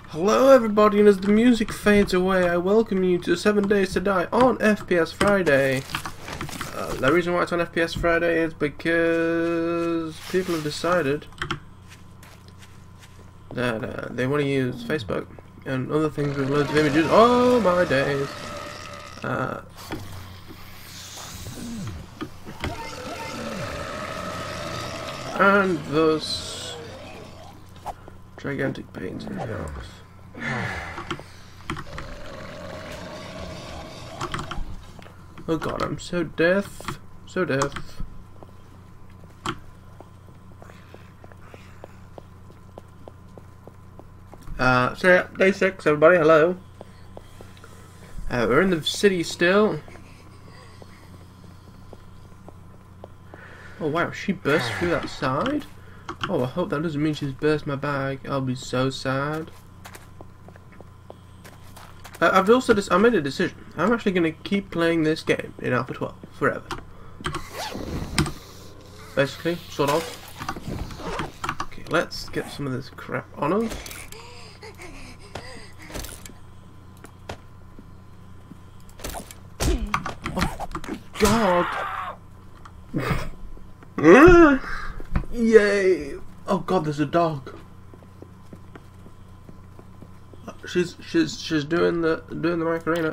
Hello everybody, and as the music fades away, I welcome you to 7 Days to Die on FPS Friday. The reason why it's on FPS Friday is because people have decided that they want to use Facebook and other things with loads of images. Oh my days! And thus, gigantic pains in the house. Oh god, I'm so deaf. So deaf. So yeah, day 6, everybody, hello. We're in the city still. Oh wow, she burst through that side? Oh, I hope that doesn't mean she's burst my bag. I'll be so sad. I've also I made a decision. I'm actually going to keep playing this game in Alpha 12 forever. Basically, sort of. Okay, let's get some of this crap on us. Oh, God! Yay! Oh God, there's a dog. She's doing the Macarena.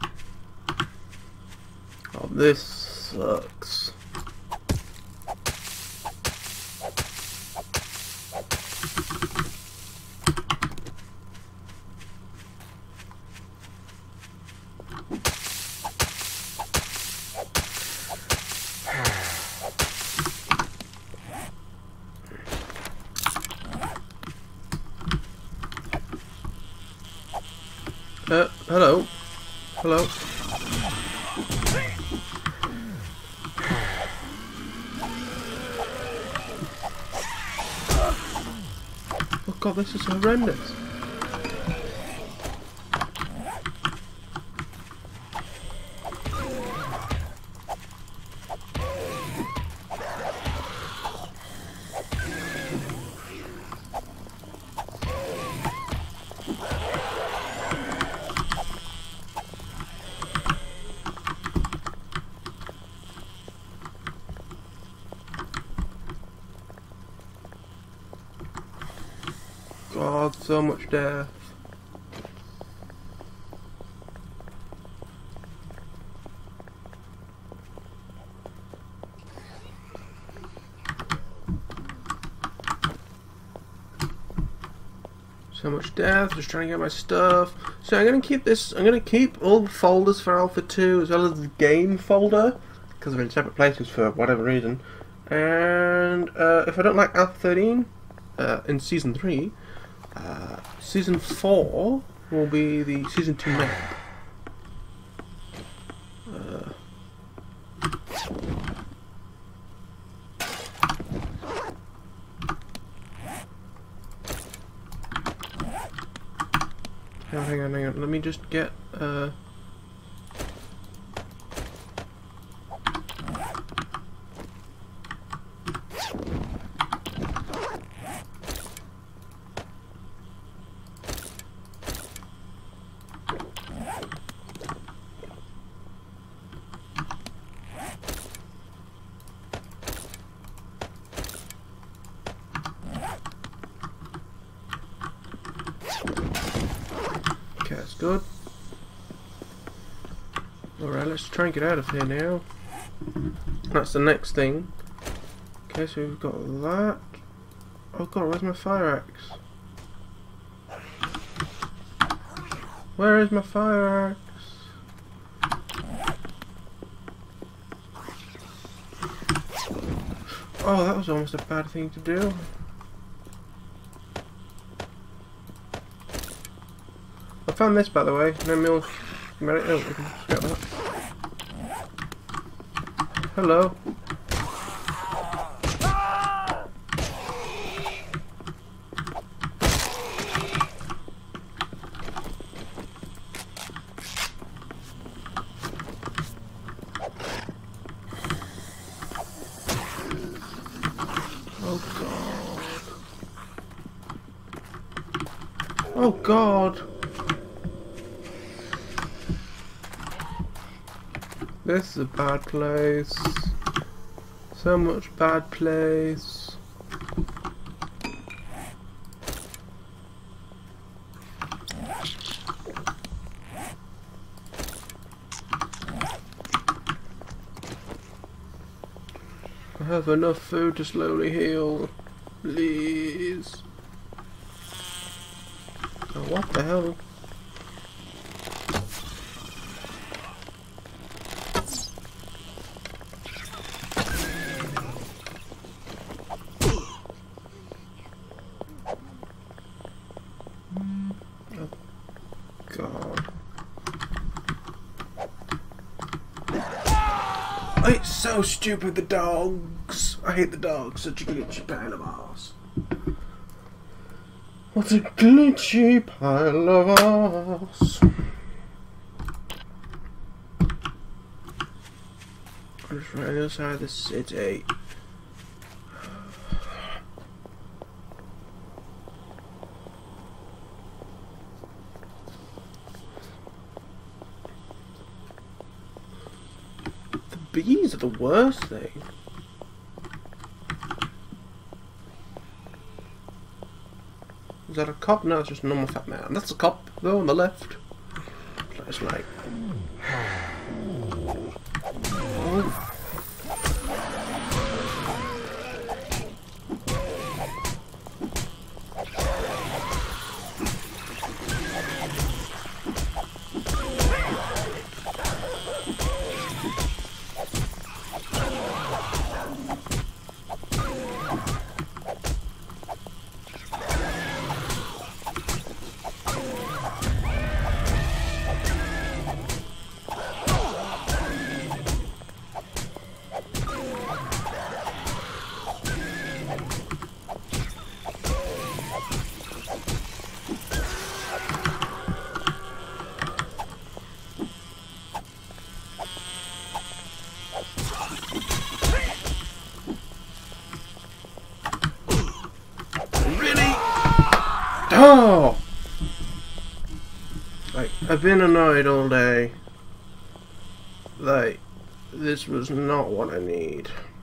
Oh, this sucks. Hello. Hello. Oh God, this is horrendous. God, so much death. So much death, just trying to get my stuff. So I'm going to keep this, I'm going to keep all the folders for Alpha 2 as well as the game folder, because they're in separate places for whatever reason. And if I don't like Alpha 13 in Season 3, Season 4 will be the Season 2 map. Hang on, let me just get okay, that's good. Alright, let's try and get out of here now. That's the next thing. Okay, so we've got that. Oh God, where's my fire axe? Where is my fire axe? Oh, that was almost a bad thing to do. I found this, by the way. No milk. Oh, we can scrap that. Hello. Oh God. Oh God. This is a bad place. So much bad place. I have enough food to slowly heal. Please. Oh, what the hell? Oh, God. Oh, it's so stupid, the dogs. I hate the dogs, such a glitchy pile of arse. What a glitchy pile of arse. I'm just right on the other side of the city. The bees are the worst thing. Is that a cop? No, it's just a normal fat man. That's a cop, though, on the left. So it's like... Oh. Oh! Like, I've been annoyed all day. Like, this was not what I need.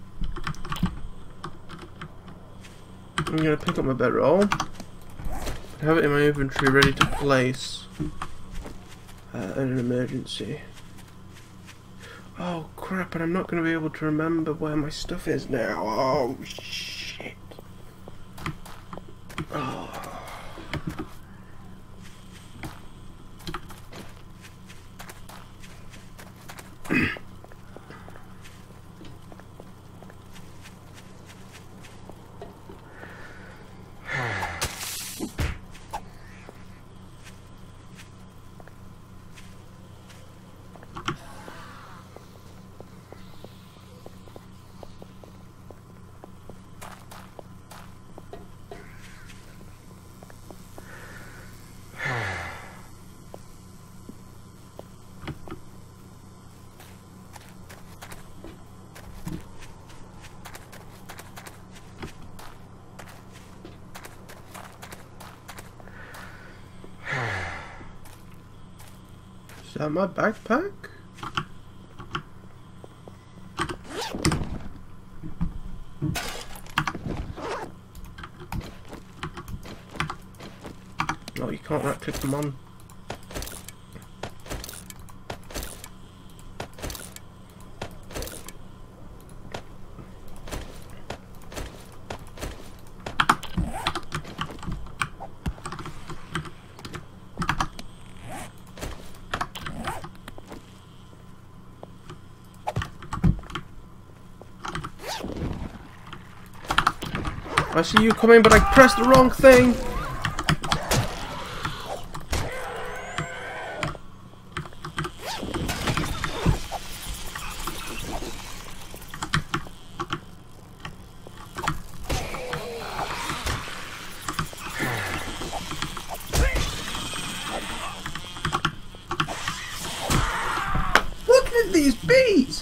I'm gonna pick up my bedroll. Have it in my inventory ready to place in an emergency. Oh crap, and I'm not gonna be able to remember where my stuff is now. Oh shit. Oh. Is that my backpack? No, you can't right click them on. I see you coming, but I pressed the wrong thing. Look at these bees.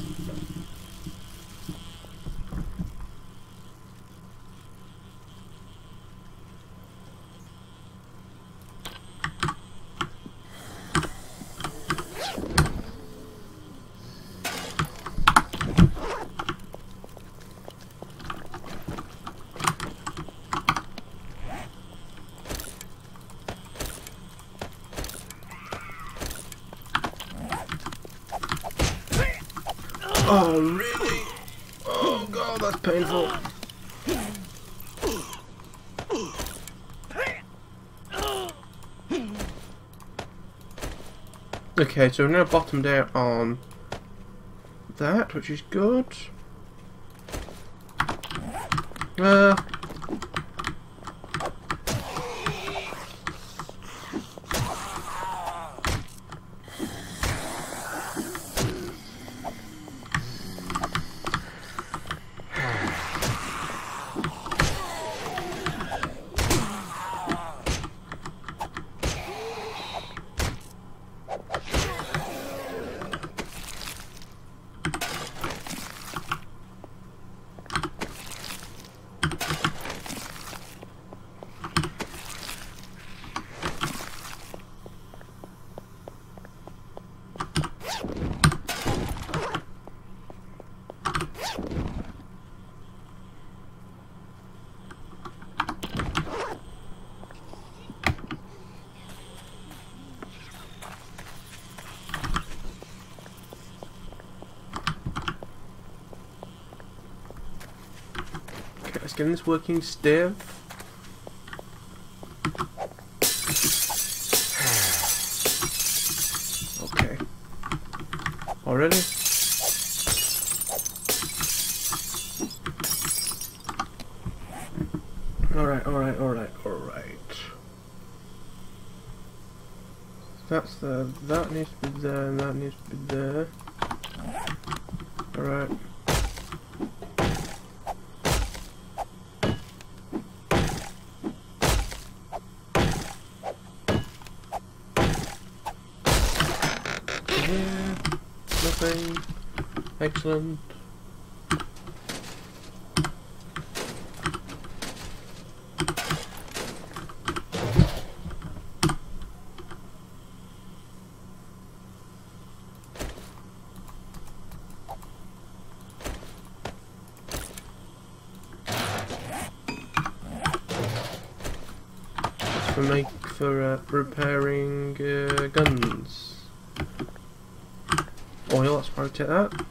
Oh, really? Oh god, that's painful. Okay, so we've now bottomed out on that, which is good. Let's get this working stiff. Okay. Already? Alright. That's the... that needs to be there and that needs to be there. Alright. Nothing. Excellent. For repairing guns. Oil, let's rotate that.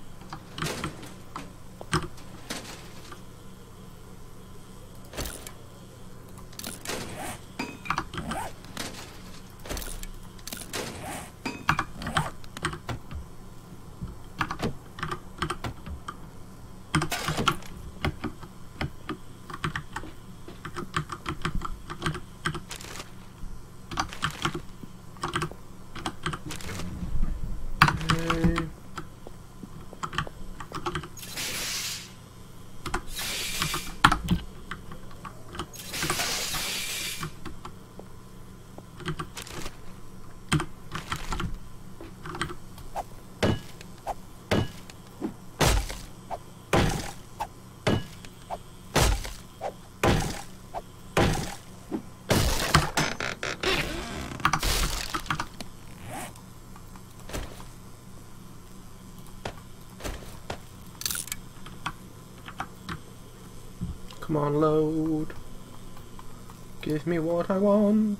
Come on, load. Give me what I want.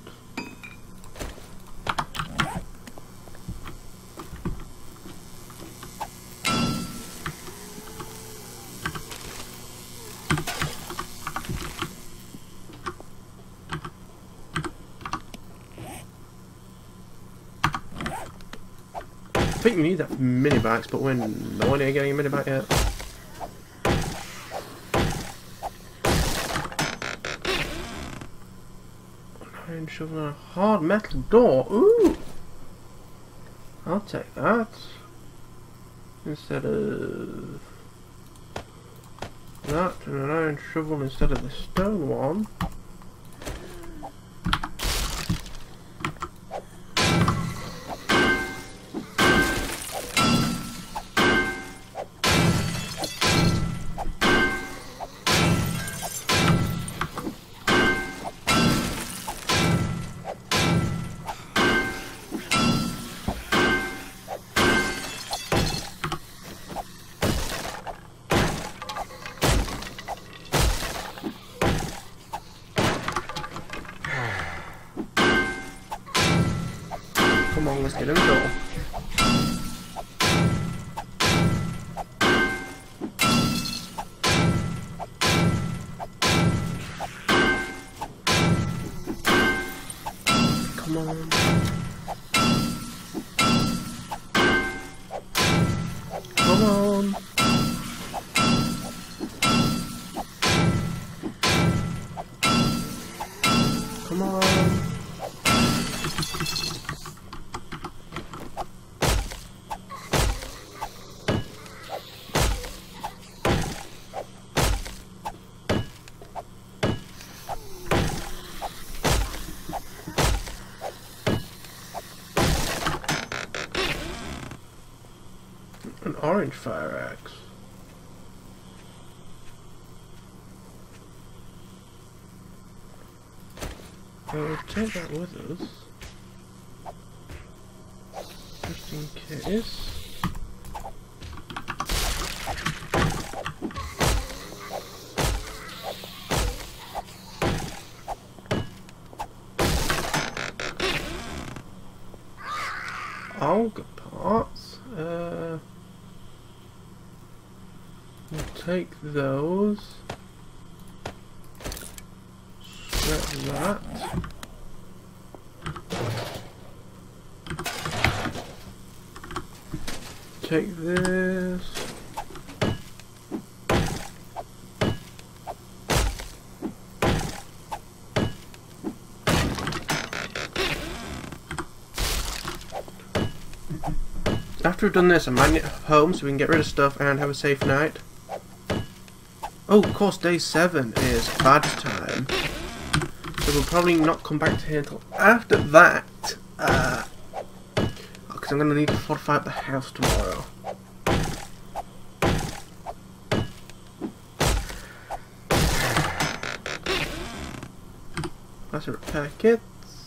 I think we need that mini bikes, but we're nowhere near getting a mini bike yet. Iron shovel and a hard metal door. Ooh! I'll take that. Instead of that, and an iron shovel instead of the stone one. Come on, let's get in the door. Come on. Come on. Come on. An orange fire axe. We'll take that with us, just in case. Auger parts. We'll take those. Scrap that. Take this. After we've done this, I might get home so we can get rid of stuff and have a safe night. Oh, of course, day 7 is badge time. So we'll probably not come back to here until after that. Because I'm going to need to fortify up the house tomorrow. That's a repair kit.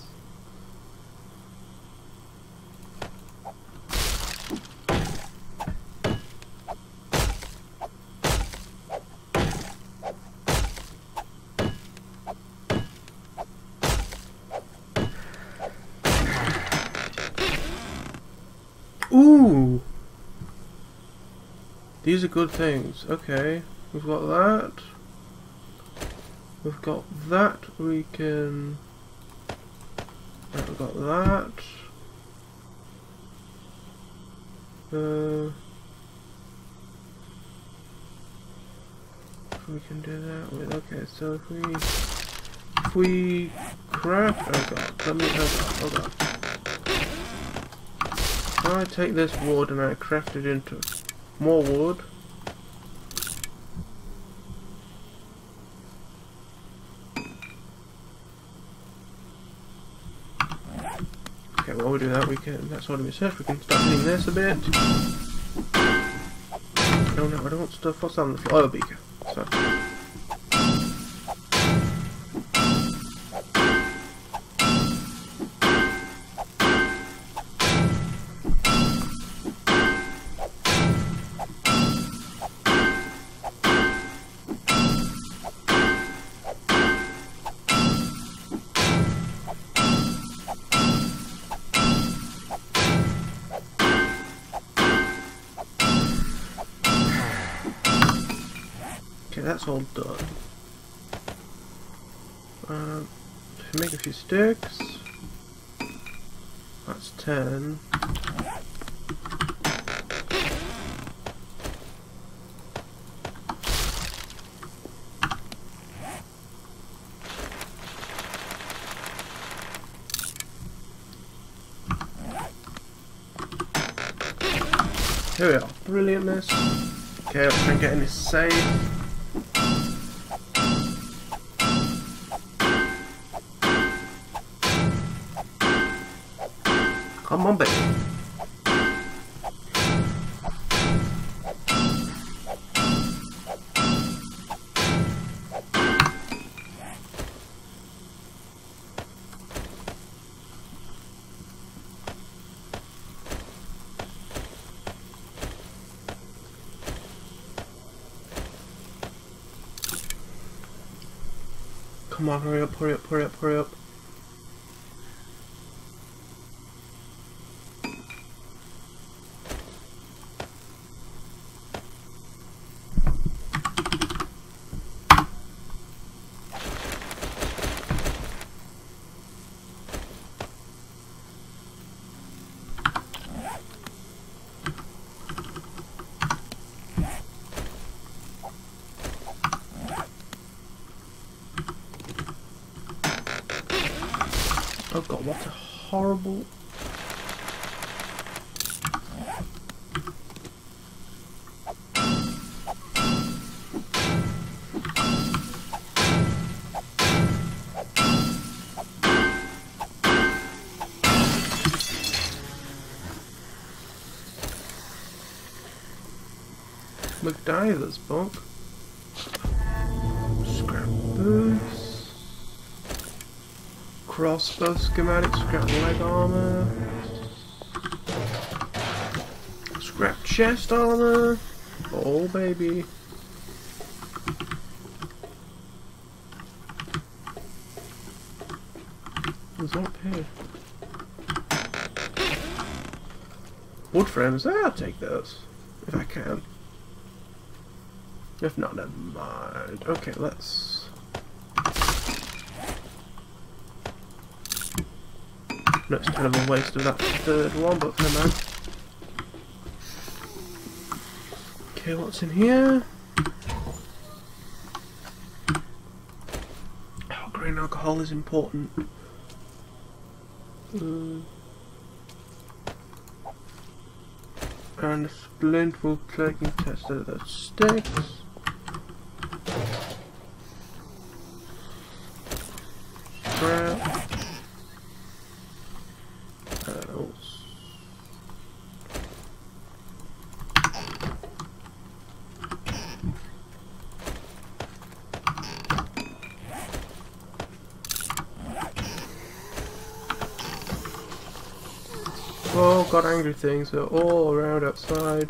Ooh! These are good things. Okay, we've got that. We've got that. We can... We've got that. We can do that with... Okay, so if we craft... Oh god, let me... Oh god. I take this wood and I craft it into more wood. Okay, while we do that, we can. That's what we said. We can start doing this a bit. No, I don't want stuff. What's on the floor? Oh, beaker. So. Okay, that's all done. Make a few sticks. That's 10. Here we are. Brilliantness. Okay, let's try and get in this safe. Come on, baby. Come on, hurry up, hurry up, hurry up, hurry up. Oh god, what a horrible... MacDiver's book. Scrap boots. Crossbow schematic, scrap leg armor. Scrap chest armor. Oh baby. What's up here? Wood frames, I'll take those. If I can. If not, never mind. Okay, let's... No, it's kind of a waste of that third one, but never mind. Okay, what's in here? Oh, grain alcohol is important. And a splint will take and test that that sticks. Scrap. Oh, got angry things are all around outside.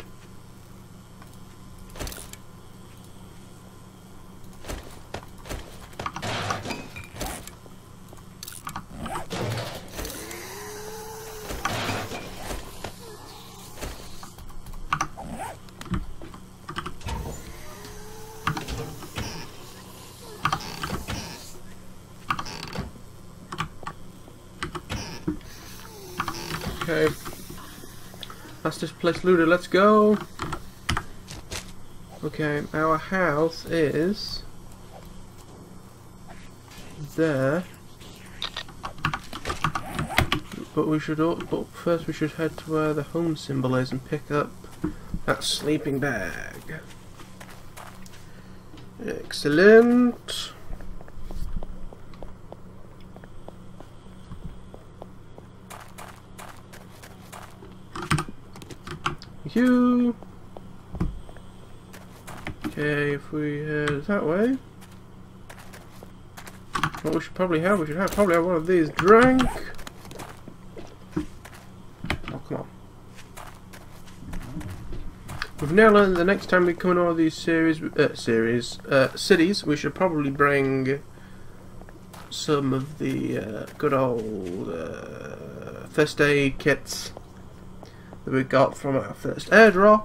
Okay, that's this place looted, let's go. Okay, our house is there, but we should but first we should head to where the home symbol is and pick up that sleeping bag. Excellent. You. Okay, if we head that way, what we should probably have, probably have one of these drink. Oh, come on. We've now learned that the next time we come in one of these cities, we should probably bring some of the good old first aid kits that we got from our first airdrop.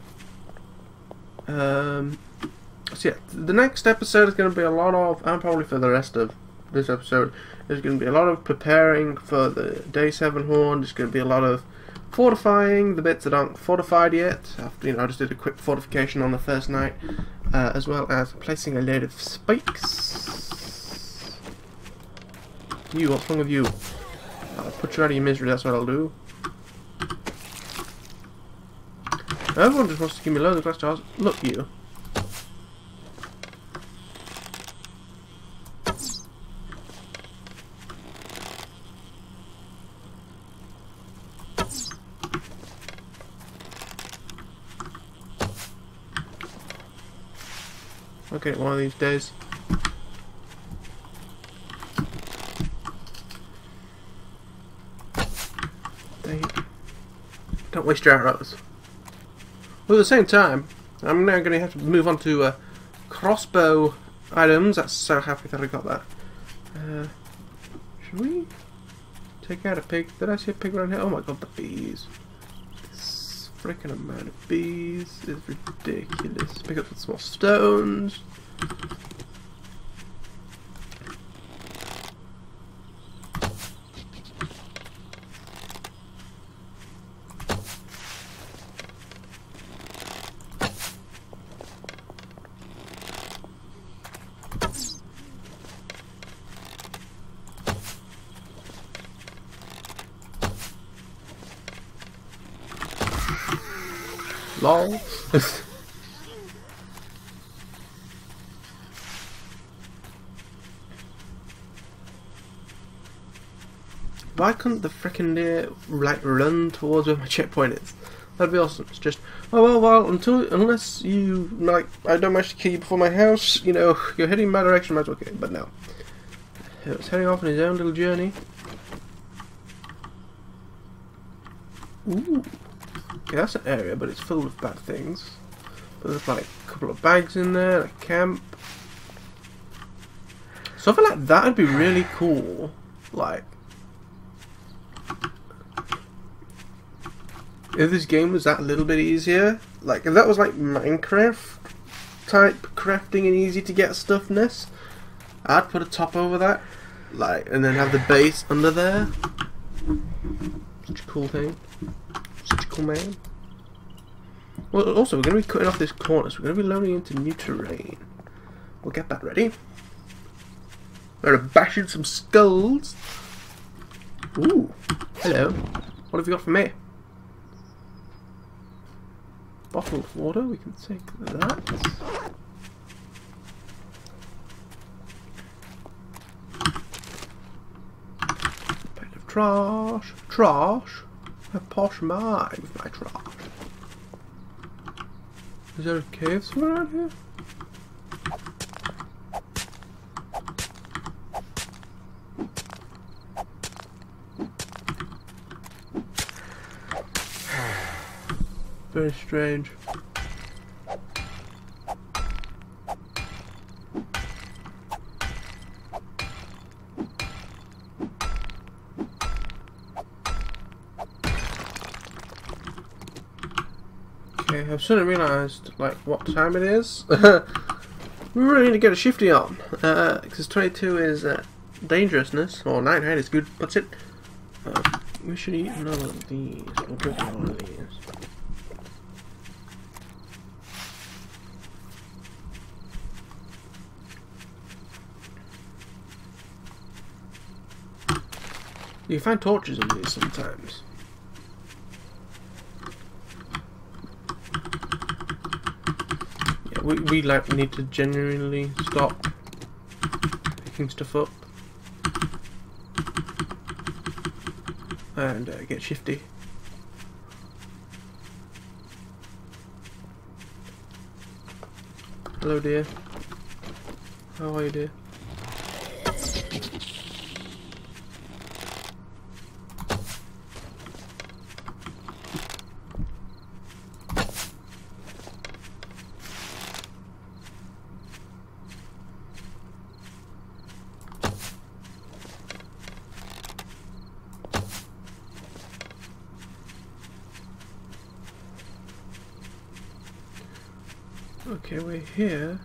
So yeah, the next episode is going to be a lot of, and probably for the rest of this episode, there's going to be a lot of preparing for the Day 7 Horn. There's going to be a lot of fortifying the bits that aren't fortified yet. After, I just did a quick fortification on the first night, as well as placing a load of spikes. You, what's wrong with you? I'll put you out of your misery, that's what I'll do. Everyone just wants to give me loads of glass jars. Look, you. Okay, one of these days. Don't waste your arrows. Well, at the same time, I'm now going to have to move on to crossbow items. I'm so happy that I got that. Should we take out a pig? Did I see a pig around here? Oh my god, the bees. This freaking amount of bees is ridiculous. Pick up some small stones. LOL. Why couldn't the frickin' deer like run towards where my checkpoint is? That'd be awesome. It's just, oh well, unless you like, I don't manage to kill you before my house, you know, you're heading in my direction, might as well kill you. But no, it's heading off on his own little journey. Ooh, okay, that's an area, but it's filled with bad things. But there's like a couple of bags in there, a camp. Something like that would be really cool. Like, if this game was that little bit easier, like if that was like Minecraft type crafting and easy to get stuffness, I'd put a top over that, like, and then have the base under there. Such a cool thing. Such a cool man. Well, also we're going to be cutting off this corner, so we're going to be loading into new terrain. We'll get that ready. We're going to bash in some skulls. Ooh, hello. What have you got for me? Bottle of water, we can take that. Pile of trash. Trash? A posh mine with my trash. Is there a cave somewhere around here? Very strange. Okay, I've suddenly realised like what time it is. We really need to get a shifty on, because 22 is dangerousness, or 9 is good, puts it. We should eat another of these. We'll drink one of these. You find torches in these sometimes. Yeah, we like need to genuinely stop picking stuff up and get shifty. Hello, dear. How are you, dear? Okay, we're here.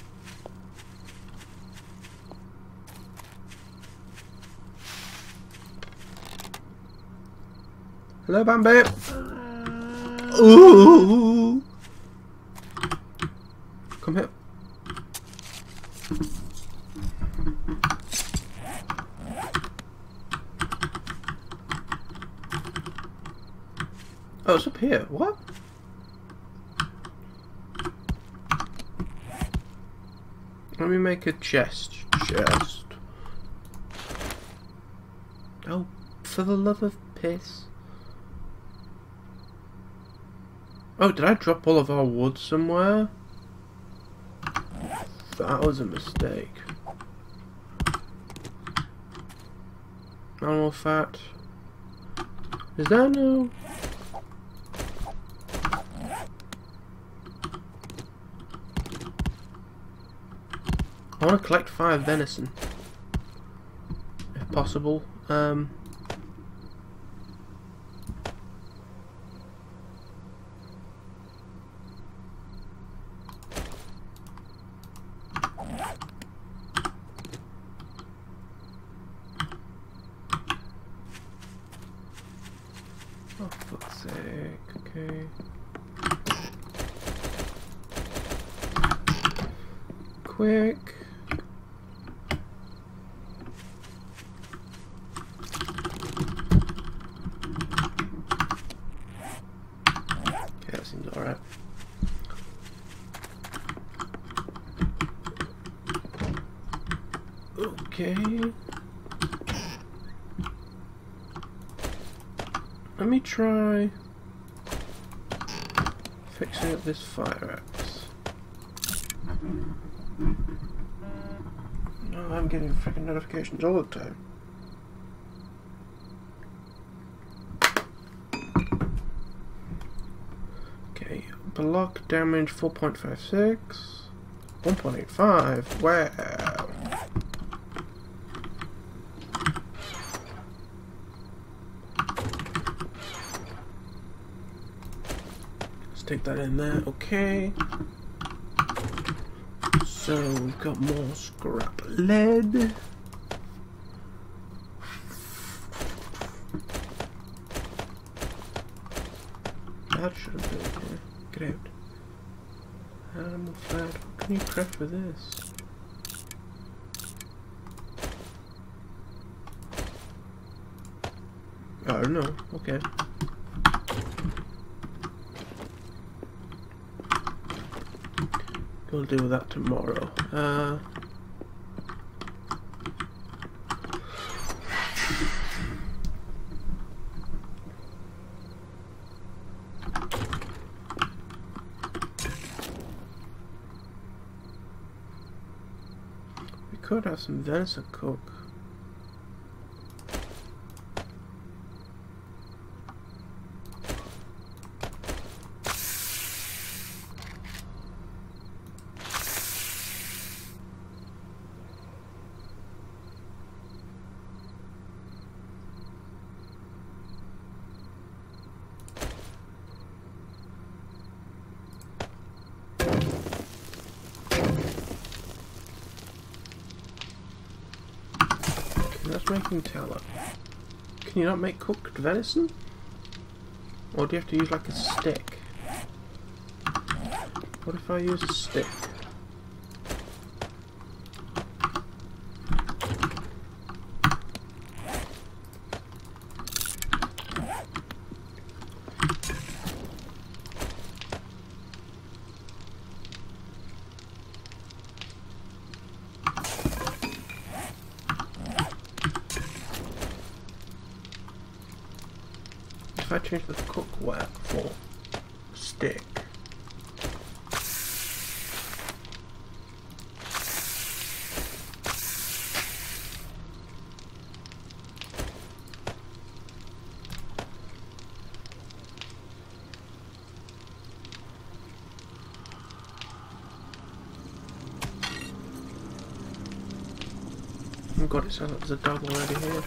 Hello, Bambi. Ooh. Come here. Oh, it's up here. What? Let me make a chest. Oh, for the love of piss. Oh, did I drop all of our wood somewhere? That was a mistake. Animal fat. Is that no? I want to collect 5 venison, if possible. Oh, for fuck's sake, okay. Quick. Okay, that seems alright. Okay. Let me try fixing up this fire axe. No, I'm getting freaking notifications all the time. Okay, block damage 4.56, 1.85. Wow. Take that in there, okay. So we've got more scrap lead. That shouldn't be here. Get out. Animal fat. What can you craft with this? Oh no, okay. We'll deal with that tomorrow. We could have some venison cook. That's making tallow. Can you not make cooked venison? Or do you have to use like a stick? What if I use a stick? If I change the cookware for stick. Oh god, it sounds like there's a dog already here.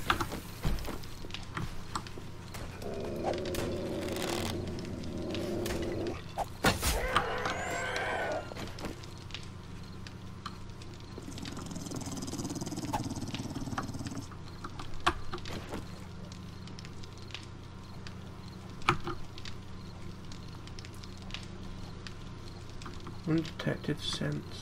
Undetected, sensed.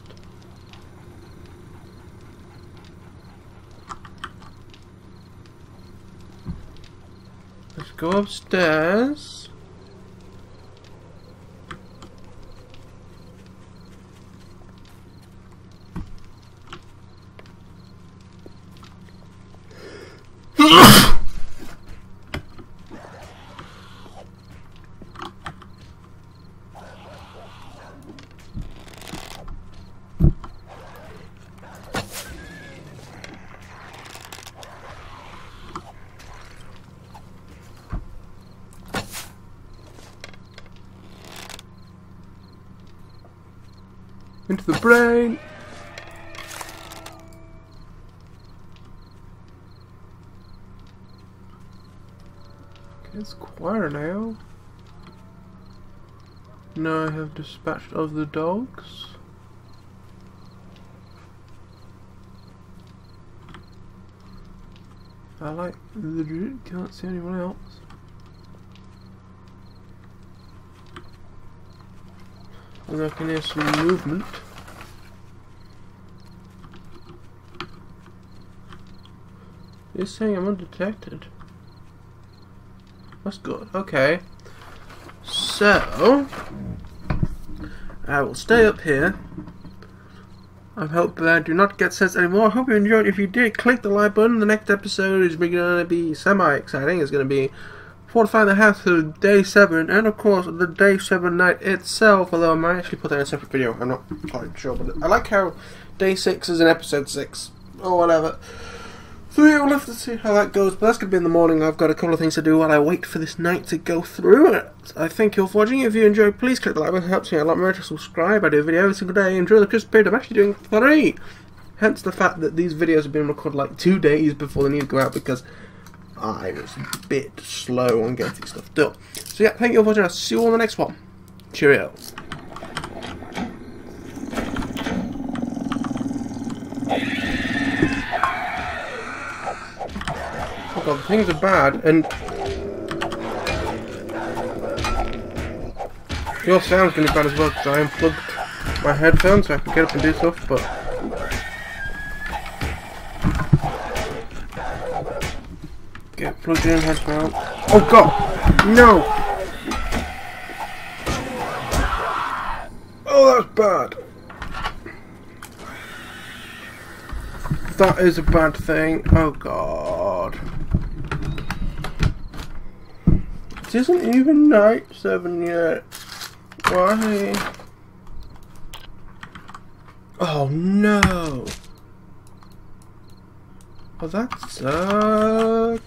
Let's go upstairs. Into the brain. Okay, it's quieter now. Now I have dispatched of the dogs. I like legit can't see anyone else. And I can hear some movement. It's saying I'm undetected. That's good. Okay. So I will stay up here I hope that I do not get censored anymore. I hope you enjoyed. If you did, click the like button. The next episode is going to be semi-exciting. It's going to be fortifying the house to day 7, and of course the day 7 night itself, although I might actually put that in a separate video. I'm not quite sure, but I like how day 6 is in episode 6, or whatever. So yeah, we'll have to see how that goes, but that's going to be in the morning. I've got a couple of things to do while I wait for this night to go through. I thank you all for watching. If you enjoyed, please click the like button. It helps me a lot. Remember to subscribe. I do a video every single day. Enjoy the Christmas period. I'm actually doing 3. Hence the fact that these videos have been recorded like 2 days before they need to go out, because I was a bit slow on getting stuff done. So yeah, thank you all for watching. I'll see you all in the next one. Cheerio. Oh god, things are bad, and your sound's going to be bad as well, because I unplugged my headphones so I can get up and do stuff, but get plugged in headphones. Oh god! No! Oh, that's bad! That is a bad thing. Oh god. It isn't even night 7 yet. Why? Oh no! Oh, that sucks.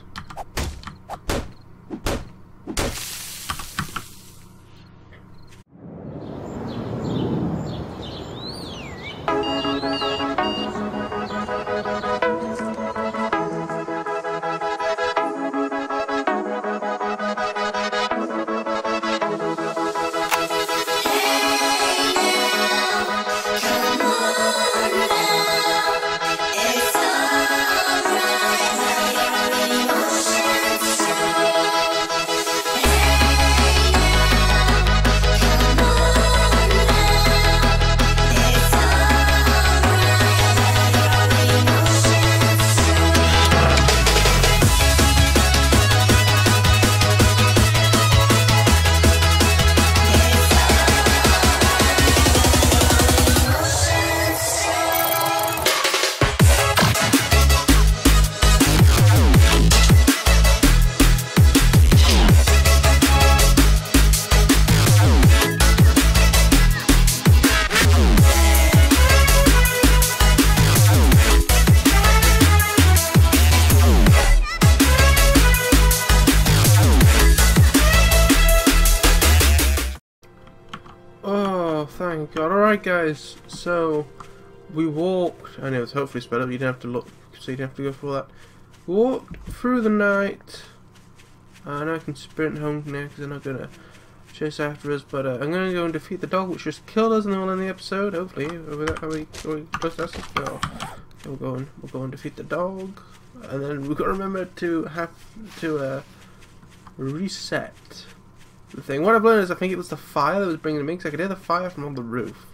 Thank God. Alright guys, so we walked, I know it's hopefully sped up, you didn't have to look, so you didn't have to go through all that. We walked through the night. I know I can sprint home now because they're not going to chase after us, but I'm going to go and defeat the dog which just killed us, and then we'll end the episode, hopefully. Are we close to us? No. We'll go and defeat the dog, and then we've got to remember to have to reset the thing. What I've learned is I think it was the fire that was bringing me, because I could hear the fire from on the roof.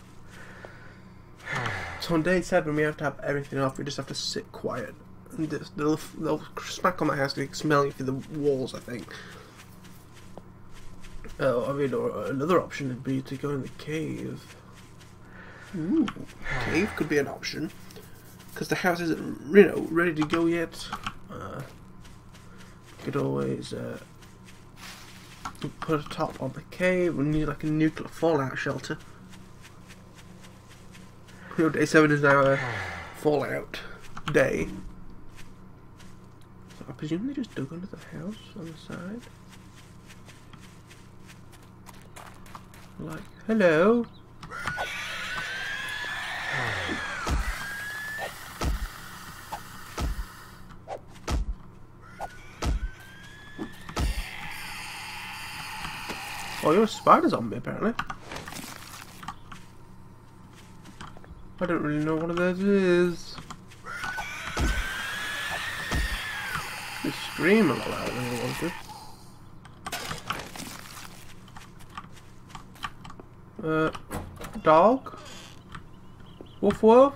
So on day 7 we have to have everything off, we just have to sit quiet. And just, they'll smack on my house, they can smell it through the walls, I think. Oh, I mean, or another option would be to go in the cave. Ooh, cave could be an option. Because the house isn't, you know, ready to go yet. Could always put a top on the cave. We need like a nuclear fallout shelter. You know, day 7 is now a fallout day. So I presume they just dug under the house on the side. Like, hello. Oh, you're a spider zombie, apparently. I don't really know what that is. You scream a lot louder than you want to. Dog? Woof woof?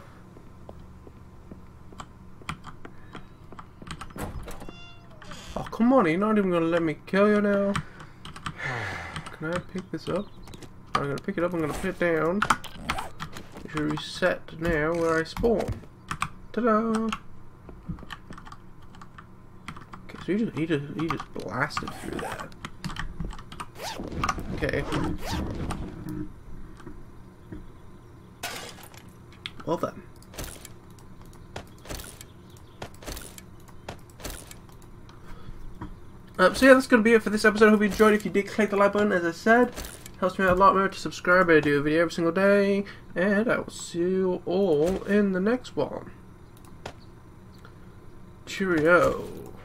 Oh, come on, you're not even gonna let me kill you now. Can I pick this up? I'm gonna pick it up, I'm gonna put it down. to reset now where I spawn. Ta-da! Okay, so he just blasted through that. Okay. Well then. So yeah, that's going to be it for this episode. I hope you enjoyed. If you did, click the like button, as I said. Helps me out a lot more to subscribe. I do a video every single day. And I will see you all in the next one. Cheerio.